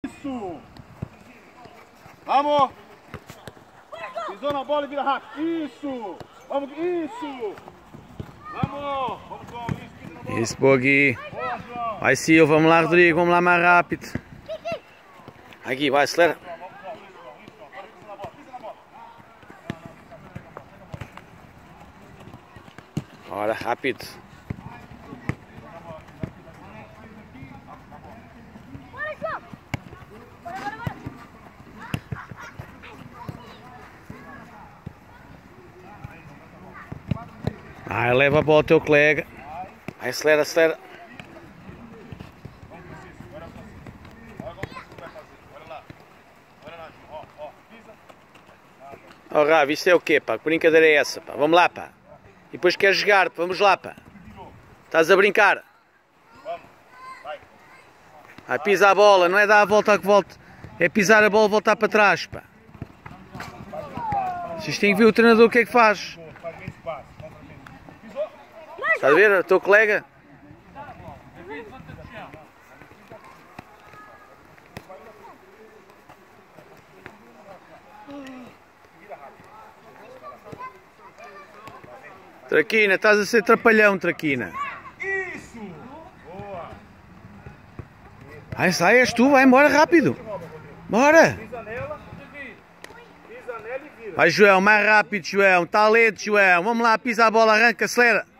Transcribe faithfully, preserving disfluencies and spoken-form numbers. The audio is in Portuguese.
Isso! Vamos! Pisou na bola e vira rápido. Isso! Vamos, isso! Vamos! Vamos, João. Isso, pisa na bola. Isso, Bogi. Boa, João. Vai, Silva. Vamos lá, Rodrigo. Vamos lá mais rápido. Aqui, vai, acelera. Ora, rápido. Aí leva a bola ao teu colega. Aí acelera, acelera. Oh, Ravi, isto é o quê, pá? Que brincadeira é essa, pá? Vamos lá, pá. E depois queres jogar, pá. Vamos lá, pá. Estás a brincar? Vai, pisa a bola, não é dar a volta a que volte. É pisar a bola e voltar para trás, pá. Vocês têm que ver o treinador o que é que faz. Estás a ver, o teu colega? Traquina, estás a ser trapalhão, Traquina. Isso! Boa! Vai, sai, és tu, vai embora rápido. Bora! Pisa nela, pisa nela e vira. Vai, João, mais rápido, João. Talento, João. Vamos lá, pisa a bola, arranca, acelera.